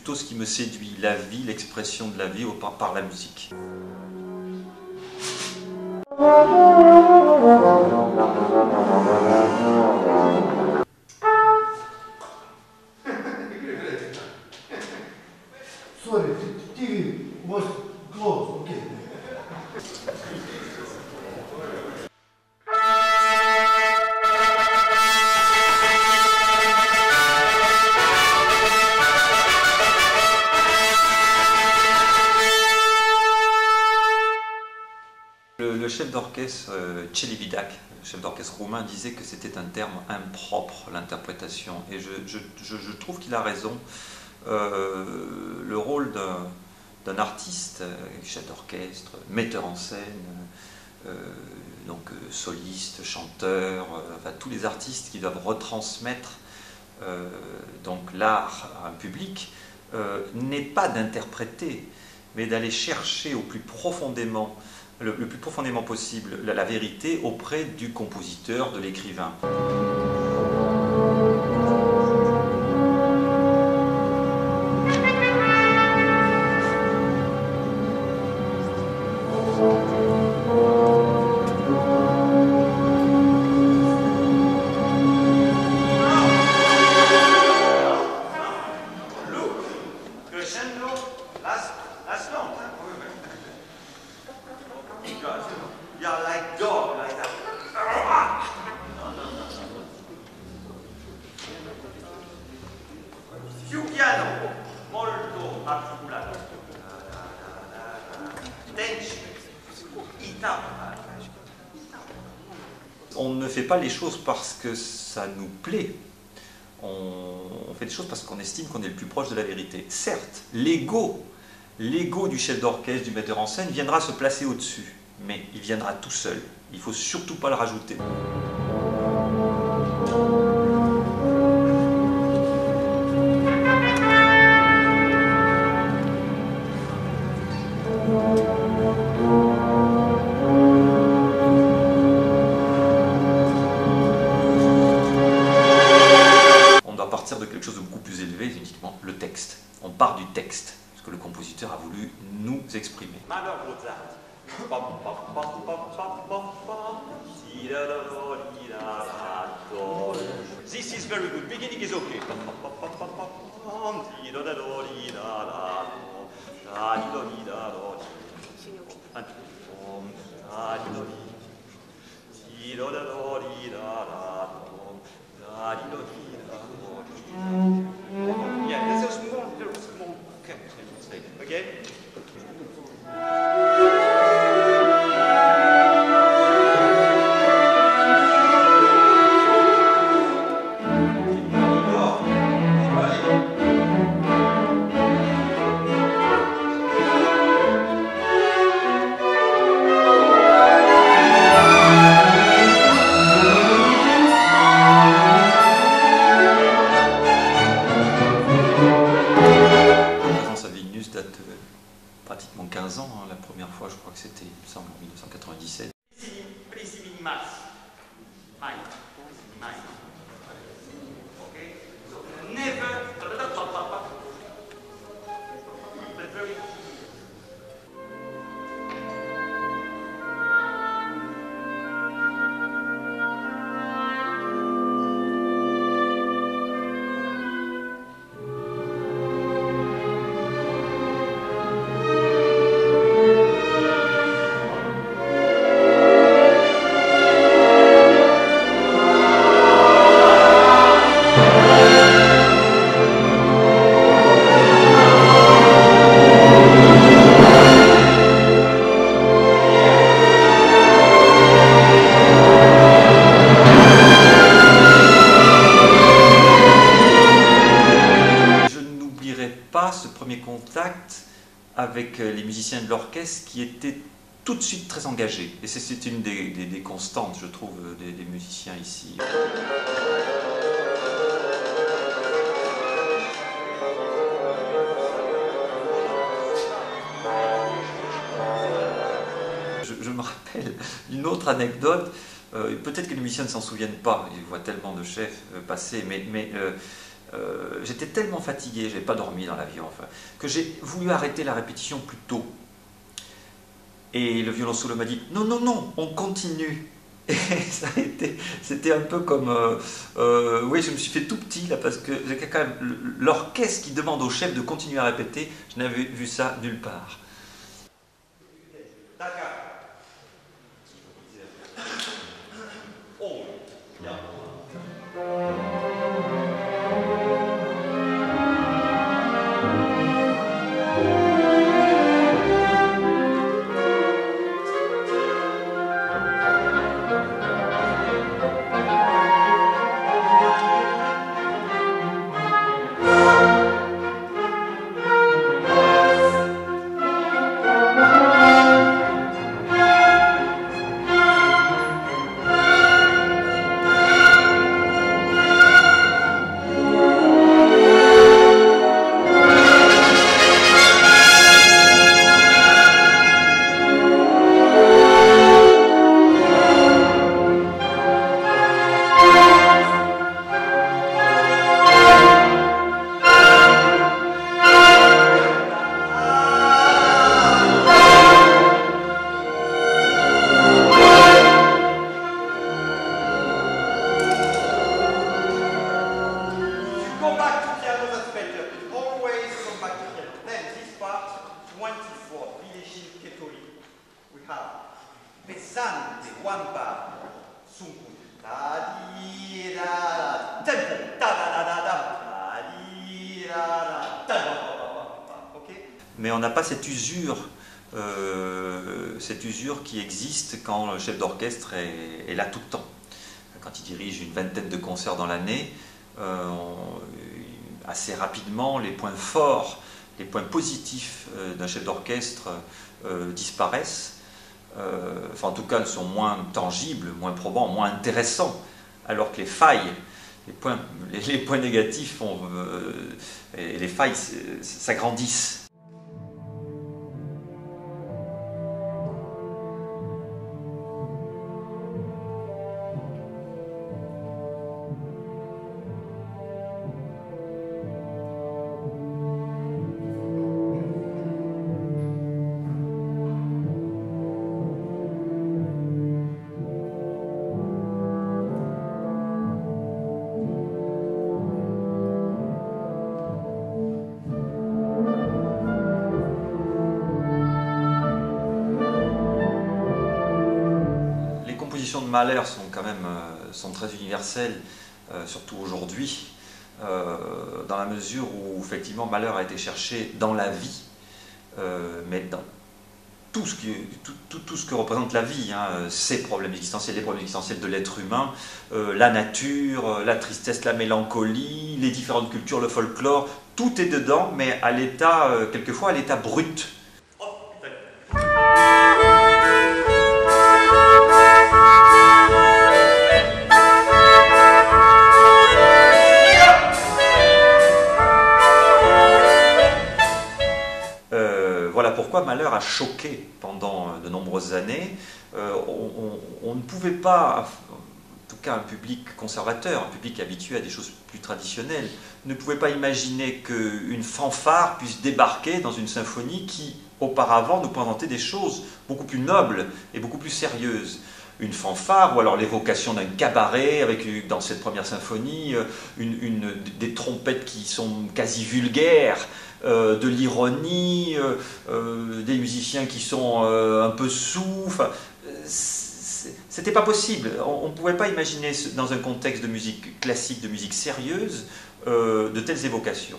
plutôt ce qui me séduit, la vie, l'expression de la vie par la musique. Sorry, TV was closed, okay. Le chef d'orchestre Celibidache, le chef d'orchestre roumain, disait que c'était un terme impropre, l'interprétation. Et je trouve qu'il a raison. Le rôle d'un artiste, chef d'orchestre, metteur en scène, soliste, chanteur, enfin, tous les artistes qui doivent retransmettre l'art à un public, n'est pas d'interpréter, mais d'aller chercher au plus profondément, le plus profondément possible la vérité auprès du compositeur, de l'écrivain. On ne fait pas les choses parce que ça nous plaît. On fait des choses parce qu'on estime qu'on est le plus proche de la vérité. Certes, l'ego du chef d'orchestre, du metteur en scène, viendra se placer au-dessus. Mais il viendra tout seul. Il ne faut surtout pas le rajouter. De quelque chose de beaucoup plus élevé, uniquement le texte. On part du texte, ce que le compositeur a voulu nous exprimer. This is very good. Beginning is okay. Yeah, there's a small. Okay. Pratiquement 15 ans, hein. La première fois, je crois que c'était, il me semble, en 1997. Pas ce premier contact avec les musiciens de l'orchestre qui étaient tout de suite très engagés. Et c'est une des constantes, je trouve, des musiciens ici. Je me rappelle une autre anecdote, peut-être que les musiciens ne s'en souviennent pas, ils voient tellement de chefs passer, mais j'étais tellement fatigué, je n'avais pas dormi dans l'avion, enfin, que j'ai voulu arrêter la répétition plus tôt. Et le violoncelle m'a dit non, non, non, on continue. Et c'était un peu comme, oui, je me suis fait tout petit là parce que quand même l'orchestre qui demande au chef de continuer à répéter, je n'avais vu ça nulle part. Pesante, wampa, sunku, ta-di-da-da, tempo, ta-da-da-da-da, ta-di-da-da, ta-da-da-da-da, ok? Mais on n'a pas cette usure qui existe quand le chef d'orchestre est là tout le temps. Quand il dirige une vingtaine de concerts dans l'année, assez rapidement, les points forts, les points positifs d'un chef d'orchestre disparaissent. Enfin, en tout cas, elles sont moins tangibles, moins probants, moins intéressants, alors que les failles, les points négatifs et les failles s'agrandissent. De Mahler sont quand même très universelles, surtout aujourd'hui, dans la mesure où effectivement Mahler a été cherché dans la vie, mais dans tout ce que représente la vie, hein, ses problèmes existentiels, les problèmes existentiels de l'être humain, la nature, la tristesse, la mélancolie, les différentes cultures, le folklore, tout est dedans, mais à l'état, quelquefois à l'état brut. Voilà pourquoi Mahler a choqué pendant de nombreuses années. On ne pouvait pas, en tout cas un public conservateur, un public habitué à des choses plus traditionnelles, ne pouvait pas imaginer qu'une fanfare puisse débarquer dans une symphonie qui, auparavant, nous présentait des choses beaucoup plus nobles et beaucoup plus sérieuses. Une fanfare, ou alors l'évocation d'un cabaret, avec dans cette première symphonie des trompettes qui sont quasi vulgaires, de l'ironie, des musiciens qui sont un peu sous. Enfin, c'était pas possible. On ne pouvait pas imaginer dans un contexte de musique classique, de musique sérieuse, de telles évocations.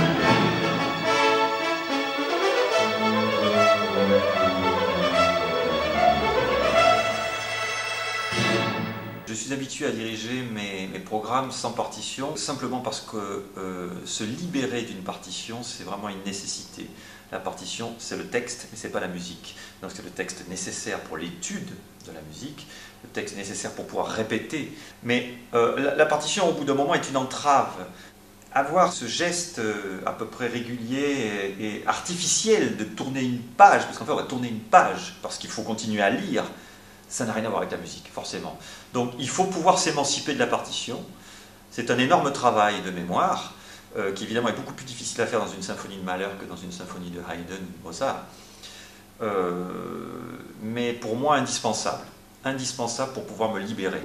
Je suis habitué à diriger mes programmes sans partition, simplement parce que se libérer d'une partition, c'est vraiment une nécessité. La partition, c'est le texte, mais ce n'est pas la musique. Donc c'est le texte nécessaire pour l'étude de la musique, le texte nécessaire pour pouvoir répéter. Mais la partition, au bout d'un moment, est une entrave. Avoir ce geste à peu près régulier et artificiel de tourner une page, parce qu'en fait on va tourner une page, parce qu'il faut continuer à lire, ça n'a rien à voir avec la musique, forcément. Donc il faut pouvoir s'émanciper de la partition. C'est un énorme travail de mémoire, qui évidemment est beaucoup plus difficile à faire dans une symphonie de Mahler que dans une symphonie de Haydn ou de Mozart, mais pour moi indispensable. Indispensable pour pouvoir me libérer.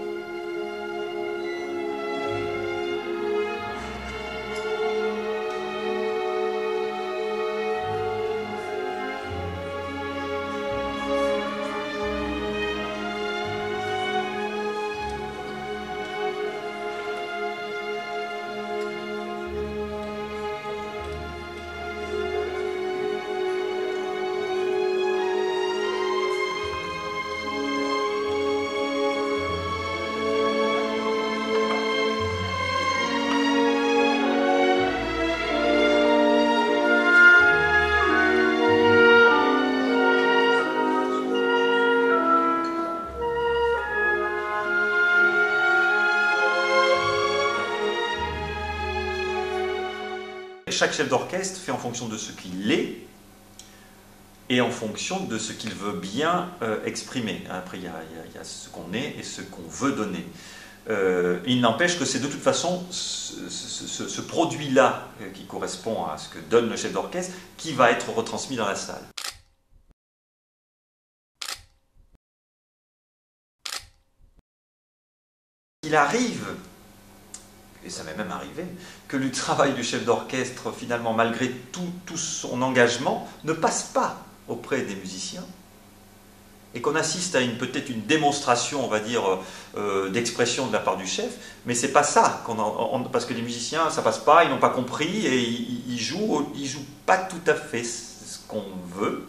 Chaque chef d'orchestre fait en fonction de ce qu'il est et en fonction de ce qu'il veut bien exprimer. Après, il y a ce qu'on est et ce qu'on veut donner. Il n'empêche que c'est de toute façon ce produit-là qui correspond à ce que donne le chef d'orchestre qui va être retransmis dans la salle. Il arrive, et ça m'est même arrivé, que le travail du chef d'orchestre, finalement, malgré tout son engagement, ne passe pas auprès des musiciens, et qu'on assiste à peut-être une démonstration, on va dire, d'expression de la part du chef, mais c'est pas ça, parce que les musiciens, ça passe pas, ils n'ont pas compris, et ils jouent pas tout à fait ce qu'on veut.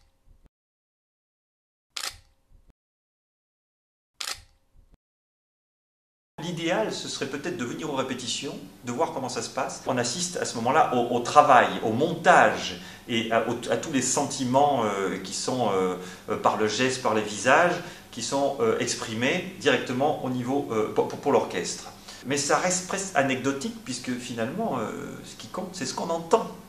L'idéal, ce serait peut-être de venir aux répétitions, de voir comment ça se passe. On assiste à ce moment-là au travail, au montage et à tous les sentiments qui sont, par le geste, par les visages, qui sont exprimés directement au niveau pour l'orchestre. Mais ça reste presque anecdotique puisque finalement, ce qui compte, c'est ce qu'on entend.